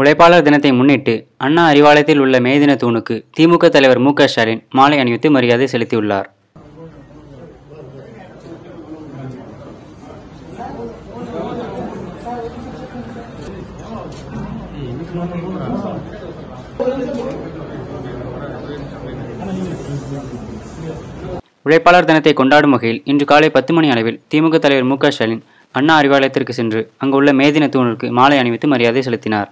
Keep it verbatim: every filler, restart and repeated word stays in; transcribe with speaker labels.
Speaker 1: உழைப்பாளர் தினத்தை முன்னிட்டு அண்ணா அறிவாலயத்தில் உள்ள மே தின தூணுக்கு திமுக தலைவர் மு க ஸ்டாலின் மாலை அணிவித்து மரியாதை செலுத்தியுள்ளார். உழைப்பாளர் தினத்தை கொண்டாடும் வகையில் இன்று காலை பத்து மணி அளவில் திமுக தலைவர் மு க ஸ்டாலின் அண்ணா அறிவாலயத்திற்கு சென்று அங்குள்ள மே தின தூணுக்கு மாலை அணிவித்து மரியாதை செலுத்தினார்.